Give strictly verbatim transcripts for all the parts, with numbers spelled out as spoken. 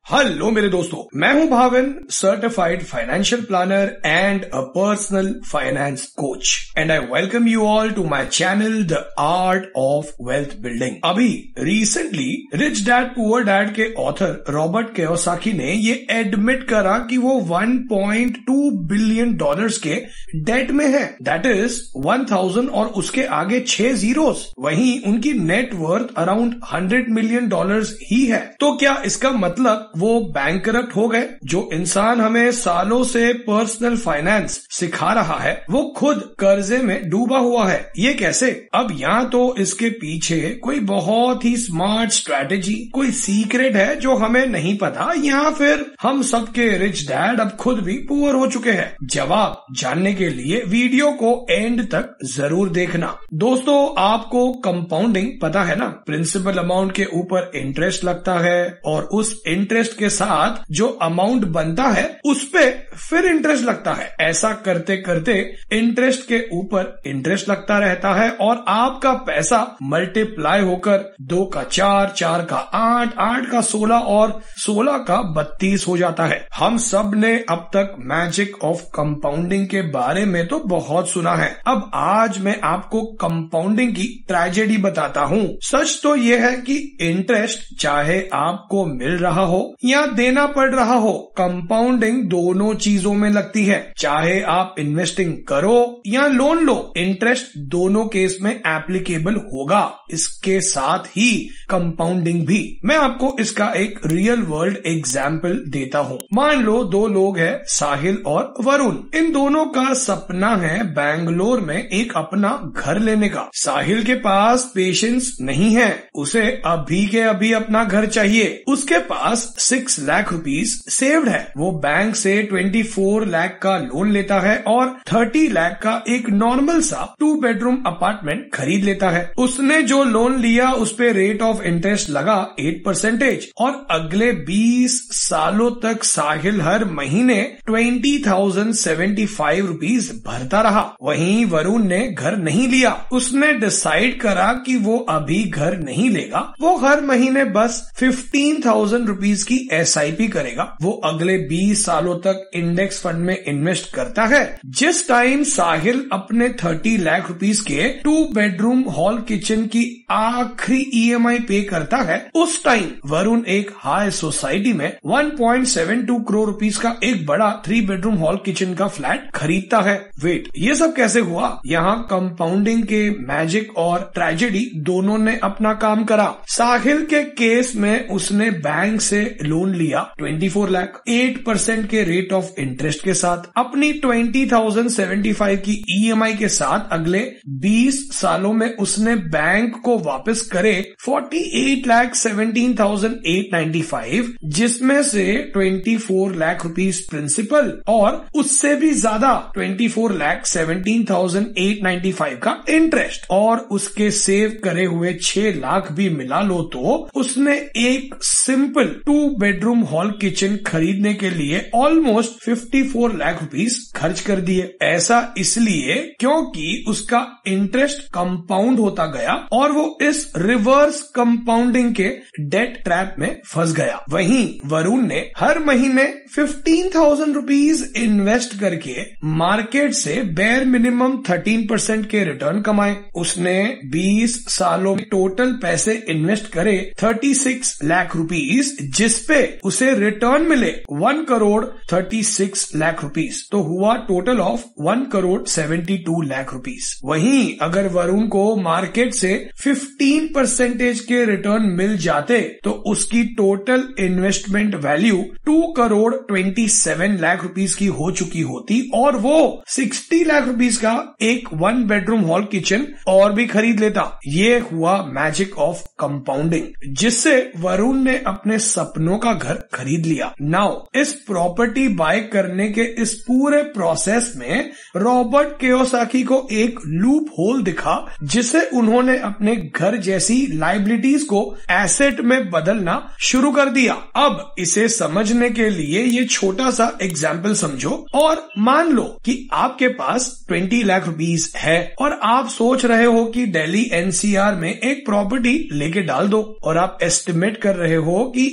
Hello मेरे दोस्तों, मैं हूं Bhavin, certified financial planner and a personal finance coach and I welcome you all to my channel the art of wealth building. अभी recently rich dad poor dad के author Robert Kiyosaki ने ये admit करा कि वो one point two billion dollars के debt में है। दैट इज वन थाउजेंड और उसके आगे छह जीरोस। वहीं उनकी net worth around hundred million dollars ही है। तो क्या इसका मतलब वो बैंकरप्ट हो गए? जो इंसान हमें सालों से पर्सनल फाइनेंस सिखा रहा है वो खुद कर्जे में डूबा हुआ है। ये कैसे? अब यहाँ तो इसके पीछे कोई बहुत ही स्मार्ट स्ट्रैटेजी, कोई सीक्रेट है जो हमें नहीं पता, या फिर हम सबके रिच डैड अब खुद भी पुअर हो चुके हैं। जवाब जानने के लिए वीडियो को एंड तक जरूर देखना। दोस्तों, आपको कंपाउंडिंग पता है ना? प्रिंसिपल अमाउंट के ऊपर इंटरेस्ट लगता है और उस इंटरेस्ट के साथ जो अमाउंट बनता है उस पे फिर इंटरेस्ट लगता है। ऐसा करते करते इंटरेस्ट के ऊपर इंटरेस्ट लगता रहता है और आपका पैसा मल्टीप्लाई होकर दो का चार, चार का आठ, आठ का सोलह और सोलह का बत्तीस हो जाता है। हम सब ने अब तक मैजिक ऑफ कंपाउंडिंग के बारे में तो बहुत सुना है। अब आज मैं आपको कंपाउंडिंग की ट्रेजेडी बताता हूँ। सच तो यह है कि इंटरेस्ट चाहे आपको मिल रहा हो या देना पड़ रहा हो, कंपाउंडिंग दोनों चीजों में लगती है। चाहे आप इन्वेस्टिंग करो या लोन लो, इंटरेस्ट दोनों केस में एप्लीकेबल होगा। इसके साथ ही कंपाउंडिंग भी। मैं आपको इसका एक रियल वर्ल्ड एग्जाम्पल देता हूँ। मान लो दो लोग हैं, साहिल और वरुण। इन दोनों का सपना है बैंगलोर में एक अपना घर लेने का। साहिल के पास पेशेंस नहीं है, उसे अभी के अभी अपना घर चाहिए। उसके पास सिक्स लाख रुपीस सेव्ड है। वो बैंक से ट्वेंटी फोर लाख का लोन लेता है और थर्टी लाख का एक नॉर्मल सा टू बेडरूम अपार्टमेंट खरीद लेता है। उसने जो लोन लिया उस पे रेट ऑफ इंटरेस्ट लगा एट परसेंटेज और अगले बीस सालों तक साहिल हर महीने twenty thousand seventy five rupees भरता रहा। वहीं वरुण ने घर नहीं लिया। उसने डिसाइड करा कि वो अभी घर नहीं लेगा, वो हर महीने बस फिफ्टीन थाउजेंड रुपीज की एस आई पी करेगा। वो अगले बीस सालों तक इंडेक्स फंड में इन्वेस्ट करता है। जिस टाइम साहिल अपने थर्टी लाख रुपीस के टू बेडरूम हॉल किचन की आखिरी ई एम आई पे करता है, उस टाइम वरुण एक हाई सोसाइटी में one point seven two crore rupees का एक बड़ा थ्री बेडरूम हॉल किचन का फ्लैट खरीदता है। वेट, ये सब कैसे हुआ? यहाँ कंपाउंडिंग के मैजिक और ट्रेजेडी दोनों ने अपना काम करा। साहिल के केस में उसने बैंक से लोन लिया twenty four lakh, eight percent के रेट ऑफ इंटरेस्ट के साथ। अपनी ट्वेंटी थाउजेंड सेवेंटी फाइव की ई एम आई के साथ अगले बीस सालों में उसने बैंक को वापस करे forty eight lakh seventeen thousand eight ninety five, जिसमें से twenty four lakh rupees principal और उससे भी ज्यादा twenty four lakh seventeen thousand eight ninety five का इंटरेस्ट। और उसके सेव करे हुए छह लाख भी मिला लो तो उसने एक simple two bedroom hall kitchen खरीदने के लिए almost fifty four lakh rupees खर्च कर दिए। ऐसा इसलिए क्योंकि उसका इंटरेस्ट कंपाउंड होता गया और वो इस रिवर्स कंपाउंडिंग के डेट ट्रैप में फंस गया। वहीं वरुण ने हर महीने फिफ्टीन थाउजेंड रुपीज इन्वेस्ट करके मार्केट से बेयर मिनिमम थर्टीन परसेंट के रिटर्न कमाए। उसने बीस सालों में टोटल पैसे इन्वेस्ट करे थर्टी सिक्स लाख रुपीस, जिसपे उसे रिटर्न मिले one crore thirty six lakh rupees. तो हुआ total of one crore seventy two lakh rupees. वहीं अगर वरुण को मार्केट से फिफ्टीन परसेंटेज के रिटर्न मिल जाते तो उसकी total investment value two crore twenty seven lakh rupees की हो चुकी होती और वो सिक्सटी लाख रुपीस का एक वन बेडरूम हॉल किचन और भी खरीद लेता। ये हुआ मैजिक ऑफ कंपाउंडिंग, जिससे वरुण ने अपने सपनों का घर खरीद लिया। नाउ इस प्रॉपर्टी बाय करने के इस पूरे प्रोसेस में रॉबर्ट कियोसाकी को एक लूप होल दिखा, जिसे उन्होंने अपने घर जैसी लायबिलिटीज को एसेट में बदलना शुरू कर दिया। अब इसे समझने के लिए ये छोटा सा एग्जाम्पल समझो और मान लो कि आपके पास ट्वेंटी लाख रुपीस है और आप सोच रहे हो कि दिल्ली एन सी आर में एक प्रॉपर्टी लेके डाल दो और आप एस्टिमेट कर रहे हो कि आप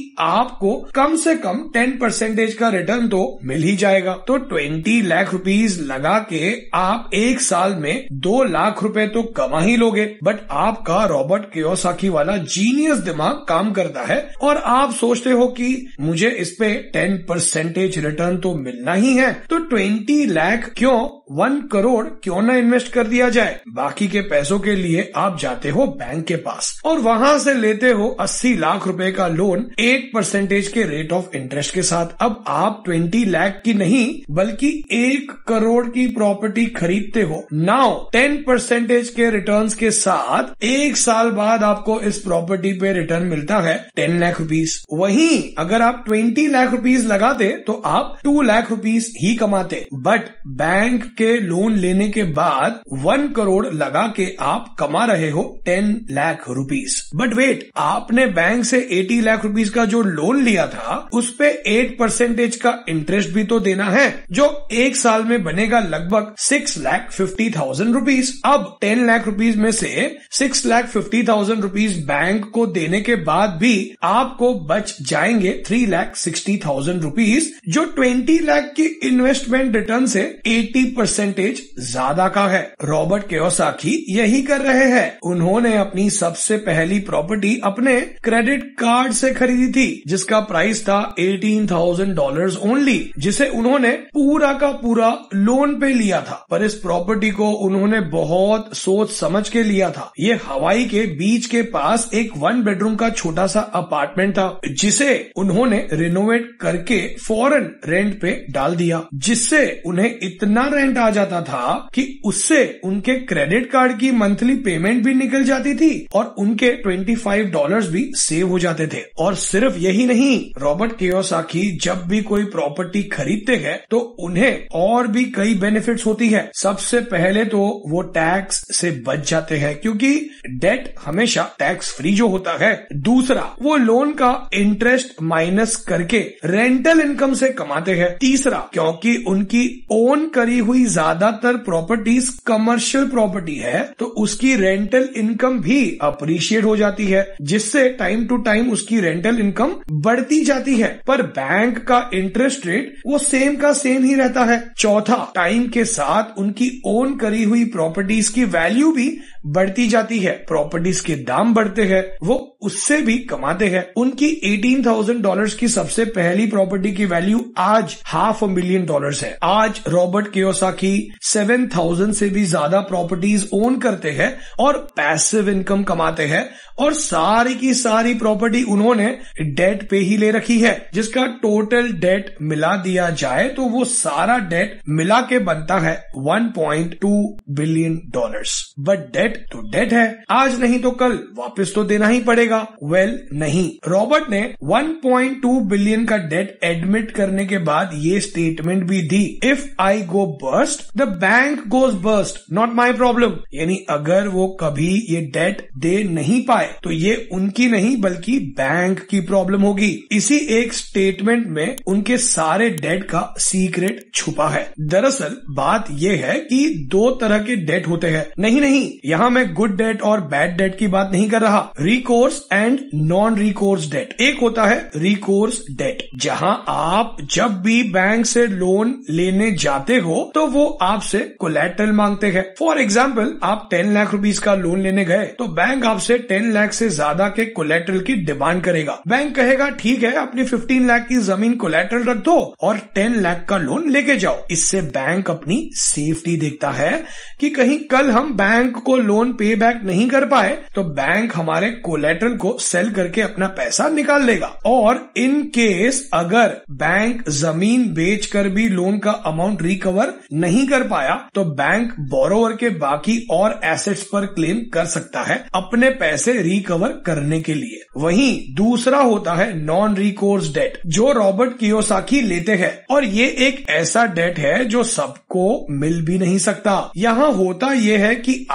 आपको कम से कम टेन परसेंटेज का रिटर्न तो मिल ही जाएगा। तो ट्वेंटी लाख रुपीज लगा के आप एक साल में दो लाख रुपए तो कमा ही लोगे। बट आपका रॉबर्ट कियोसाकी वाला जीनियस दिमाग काम करता है और आप सोचते हो कि मुझे इस पे टेन परसेंटेज रिटर्न तो मिलना ही है, तो ट्वेंटी लाख क्यों वन करोड़ क्यों ना इन्वेस्ट कर दिया जाए। बाकी के पैसों के लिए आप जाते हो बैंक के पास और वहां से लेते हो अस्सी लाख रुपए का लोन एट परसेंटेज के रेट ऑफ इंटरेस्ट के साथ। अब आप ट्वेंटी लाख की नहीं बल्कि एक करोड़ की प्रॉपर्टी खरीदते हो। नाउ टेन परसेंटेज के रिटर्न्स के साथ एक साल बाद आपको इस प्रॉपर्टी पे रिटर्न मिलता है टेन लाख रुपीस। वहीं अगर आप ट्वेंटी लाख रुपीस लगाते तो आप टू लाख रुपीस ही कमाते। बट बैंक के लोन लेने के बाद वन करोड़ लगा के आप कमा रहे हो ten lakh rupees. But wait, आपने बैंक से अस्सी लाख रुपीस का जो लोन लिया था उस पे एट परसेंटेज का इंटरेस्ट भी तो देना है, जो एक साल में बनेगा लगभग six lakh fifty thousand rupees. अब टेन लाख रुपीज में से six lakh fifty thousand rupees bank को देने के बाद भी आपको बच जाएंगे three lakh sixty thousand rupees, जो ट्वेंटी लाख की इन्वेस्टमेंट रिटर्न से एटी परसेंटेज ज्यादा का है। रॉबर्ट कियोसाकी यही कर रहे हैं। उन्होंने अपनी सबसे पहली प्रॉपर्टी अपने क्रेडिट कार्ड से खरीदी थी जिसका प्राइस था एटीन थाउजेंड डॉलर्स ओनली, जिसे उन्होंने पूरा का पूरा लोन पे लिया था। पर इस प्रॉपर्टी को उन्होंने बहुत सोच समझ के लिया था। ये हवाई के बीच के पास एक वन बेडरूम का छोटा सा अपार्टमेंट था जिसे उन्होंने रिनोवेट करके फौरन रेंट पे डाल दिया, जिससे उन्हें इतना रेंट आ जाता था कि उससे उनके क्रेडिट कार्ड की मंथली पेमेंट भी निकल जाती थी और उनके ट्वेंटी फाइव डॉलर्स भी सेव हो जाते थे। और सिर्फ यही नहीं, रॉबर्ट कियोसाकी जब भी कोई प्रॉपर्टी खरीदते हैं तो उन्हें और भी कई बेनिफिट्स होती है। सबसे पहले तो वो टैक्स से बच जाते हैं क्योंकि डेट हमेशा टैक्स फ्री जो होता है। दूसरा, वो लोन का इंटरेस्ट माइनस करके रेंटल इनकम से कमाते हैं। तीसरा, क्योंकि उनकी ओन करी हुई ज्यादातर प्रॉपर्टीज कमर्शियल प्रॉपर्टी है तो उसकी रेंटल इनकम भी अप्रिशिएट हो जाती है, जिससे टाइम टू टाइम उसकी रेंटल इनकम बढ़ती जाती है। पर बैंक का इंटरेस्ट रेट वो सेम का सेम ही रहता है। चौथा, टाइम के साथ उनकी ओन करी हुई प्रॉपर्टीज की वैल्यू भी बढ़ती जाती है। प्रॉपर्टीज के दाम बढ़ते हैं, वो उससे भी कमाते हैं। उनकी एटीन थाउजेंड डॉलर्स की सबसे पहली प्रॉपर्टी की वैल्यू आज हाफ अ मिलियन डॉलर्स है। आज रॉबर्ट कियोसाकी सेवन थाउजेंड से भी ज्यादा प्रॉपर्टीज ओन करते हैं और पैसिव इनकम कमाते हैं, और सारी की सारी प्रॉपर्टी उन्होंने डेट पे ही ले रखी है, जिसका टोटल डेट मिला दिया जाए तो वो सारा डेट मिला के बनता है one point two billion dollars. But debt तो डेट है, आज नहीं तो कल वापस तो देना ही पड़ेगा। वेल well, नहीं, रॉबर्ट ने वन पॉइंट टू बिलियन का डेट एडमिट करने के बाद ये स्टेटमेंट भी दी, if I go burst the bank goes burst, not my problem. यानी अगर वो कभी ये डेट दे नहीं पाए तो ये उनकी नहीं बल्कि बैंक की प्रॉब्लम होगी। इसी एक स्टेटमेंट में उनके सारे डेट का सीक्रेट छुपा है। दरअसल बात यह है कि दो तरह के डेट होते हैं। नहीं नहीं, यहाँ मैं गुड डेट और बैड डेट की बात नहीं कर रहा, recourse and non recourse debt. एक होता है रिकोर्स डेट, जहां आप जब भी बैंक से लोन लेने जाते हो तो वो आपसे कोलैटरल मांगते हैं। फॉर एग्जाम्पल, आप टेन लाख रुपीस का लोन लेने गए तो बैंक आपसे टेन लाख से ज्यादा के कोलैटरल की डिमांड करेगा। बैंक कहेगा ठीक है, अपनी फिफ्टीन लाख की जमीन कोलैटरल रख दो और टेन लाख का लोन लेके जाओ। इससे बैंक अपनी सेफ्टी देखता है कि कहीं कल हम बैंक को लोन पे बैक नहीं कर पाए तो बैंक हमारे कोलैटरल को सेल करके अपना पैसा निकाल लेगा। और इन केस अगर बैंक जमीन बेचकर भी लोन का अमाउंट रिकवर नहीं कर पाया तो बैंक बोरोवर के बाकी और एसेट्स पर क्लेम कर सकता है अपने पैसे रिकवर करने के लिए। वहीं दूसरा होता है नॉन रिकोर्स डेट, जो रॉबर्ट कियोसाकी लेते हैं, और ये एक ऐसा डेट है जो सबको मिल भी नहीं सकता। यहाँ होता यह है कि आप एक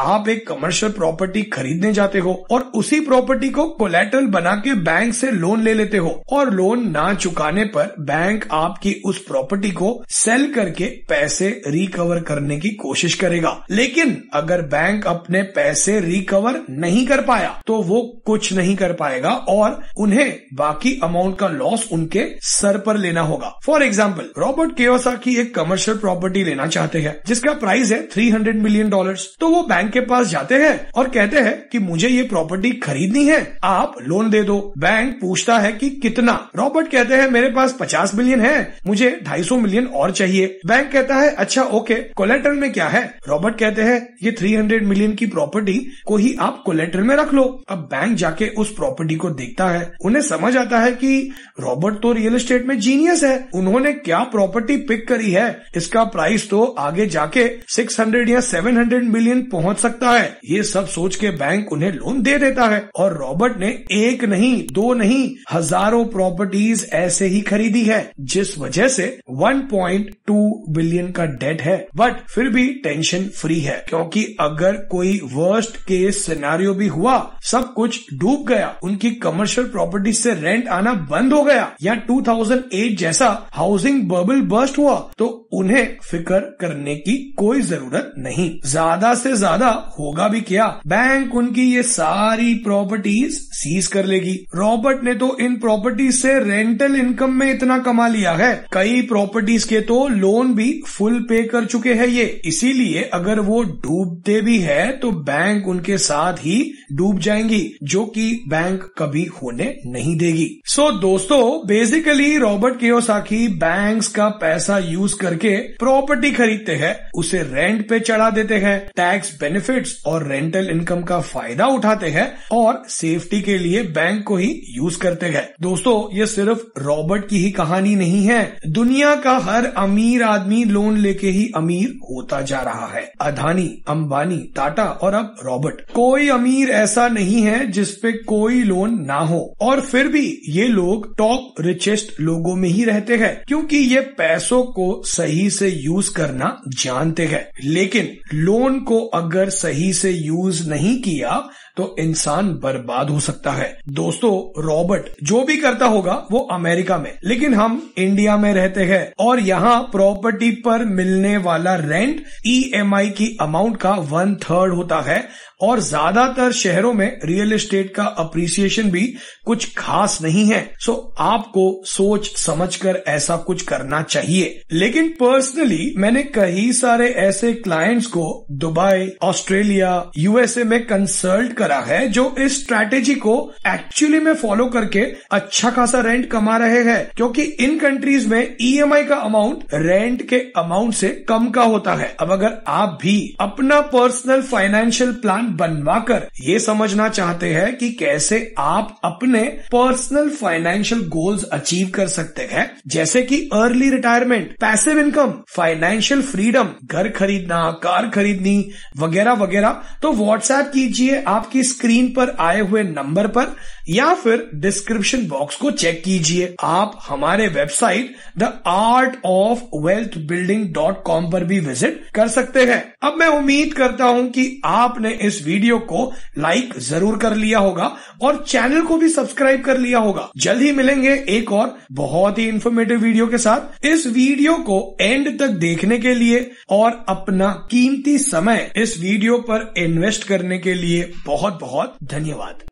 एक कमर्शियल प्रॉपर्टी खरीदने जाते हो और उसी प्रॉपर्टी को कोलैटरल बना के बैंक से लोन ले लेते हो और लोन ना चुकाने पर बैंक आपकी उस प्रॉपर्टी को सेल करके पैसे रिकवर करने की कोशिश करेगा। लेकिन अगर बैंक अपने पैसे रिकवर नहीं कर पाया तो वो कुछ नहीं कर पाएगा और उन्हें बाकी अमाउंट का लॉस उनके सर पर लेना होगा। फॉर एग्जाम्पल, रॉबर्ट कियोसाकी एक कमर्शियल प्रॉपर्टी लेना चाहते हैं जिसका प्राइस है तीन सौ मिलियन डॉलर्स। तो वो बैंक के पास जाते हैं और कहते हैं कि मुझे ये प्रॉपर्टी खरीदनी है, आप लोन दे दो। बैंक पूछता है कि कितना। रॉबर्ट कहते हैं मेरे पास पचास मिलियन है, मुझे ढाई सौ मिलियन और चाहिए। बैंक कहता है अच्छा ओके, कोलेटरल में क्या है? रॉबर्ट कहते हैं ये तीन सौ मिलियन की प्रॉपर्टी को ही आप कोलेटरल में रख लो। अब बैंक जाके उस प्रॉपर्टी को देखता है, उन्हें समझ आता है कि रॉबर्ट तो रियल एस्टेट में जीनियस है, उन्होंने क्या प्रॉपर्टी पिक करी है, इसका प्राइस तो आगे जाके छह सौ या सात सौ मिलियन पहुंच सकता है। ये सब सोच के बैंक उन्हें लोन दे देता है और रॉबर्ट ने एक नहीं, दो नहीं, हजारों प्रॉपर्टीज ऐसे ही खरीदी है, जिस वजह से एक पॉइंट दो बिलियन का डेट है। बट फिर भी टेंशन फ्री है, क्योंकि अगर कोई वर्स्ट केस सिनेरियो भी हुआ, सब कुछ डूब गया, उनकी कमर्शियल प्रॉपर्टी से रेंट आना बंद हो गया या दो हज़ार आठ जैसा हाउसिंग बबल बर्स्ट हुआ, तो उन्हें फिक्र करने की कोई जरूरत नहीं। ज्यादा से ज्यादा होगा भी क्या, बैंक उनकी ये सारी प्रॉपर्टीज सीज कर लेगी। रॉबर्ट ने तो इन प्रॉपर्टीज से रेंटल इनकम में इतना कमा लिया है, कई प्रॉपर्टीज के तो लोन भी फुल पे कर चुके हैं ये। इसीलिए अगर वो डूबते भी है तो बैंक उनके साथ ही डूब जाएंगी, जो कि बैंक कभी होने नहीं देगी। सो so, दोस्तों, बेसिकली रॉबर्ट कियोसाकी बैंक्स का पैसा यूज करके प्रॉपर्टी खरीदते हैं, उसे रेंट पे चढ़ा देते हैं, टैक्स बेनिफिट्स और रेंटल इनकम का फायदा उठाते हैं और सेफ्टी के लिए बैंक को ही यूज करते हैं। दोस्तों, ये सिर्फ रॉबर्ट की ही कहानी नहीं है, दुनिया का हर अमीर आदमी लोन लेके ही अमीर होता जा रहा है। अदानी, अंबानी, टाटा और अब रॉबर्ट, कोई अमीर ऐसा नहीं है जिसपे कोई लोन ना हो, और फिर भी ये लोग टॉप रिचेस्ट लोगों में ही रहते हैं, क्योंकि ये पैसों को सही से यूज करना जानते हैं। लेकिन लोन को अगर सही से यूज नहीं किया तो इंसान बर्बाद हो सकता है। दोस्तों, रॉबर्ट जो भी करता होगा वो अमेरिका में, लेकिन हम इंडिया में रहते हैं और यहाँ प्रॉपर्टी पर मिलने वाला रेंट ईएमआई की अमाउंट का वन थर्ड होता है और ज्यादातर शहरों में रियल एस्टेट का अप्रिसिएशन भी कुछ खास नहीं है। सो आपको सोच समझकर ऐसा कुछ करना चाहिए। लेकिन पर्सनली मैंने कई सारे ऐसे क्लाइंट्स को दुबई, ऑस्ट्रेलिया, यूएसए में कंसल्ट करा है जो इस स्ट्रैटेजी को एक्चुअली में फॉलो करके अच्छा खासा रेंट कमा रहे हैं, क्योंकि इन कंट्रीज में ईएमआई का अमाउंट रेंट के अमाउंट से कम का होता है। अब अगर आप भी अपना पर्सनल फाइनेंशियल प्लान बनवाकर ये समझना चाहते हैं कि कैसे आप अपने पर्सनल फाइनेंशियल गोल्स अचीव कर सकते हैं, जैसे कि early retirement, passive income, financial freedom, घर खरीदना, कार खरीदनी वगैरह वगैरह, तो व्हाट्सएप कीजिए आपकी स्क्रीन पर आए हुए नंबर पर या फिर डिस्क्रिप्शन बॉक्स को चेक कीजिए। आप हमारे website the art of wealth building dot com पर भी विजिट कर सकते हैं। अब मैं उम्मीद करता हूं कि आपने इस वीडियो को लाइक जरूर कर लिया होगा और चैनल को भी सब्सक्राइब कर लिया होगा। जल्द ही मिलेंगे एक और बहुत ही इंफॉर्मेटिव वीडियो के साथ। इस वीडियो को एंड तक देखने के लिए और अपना कीमती समय इस वीडियो पर इन्वेस्ट करने के लिए बहुत बहुत धन्यवाद।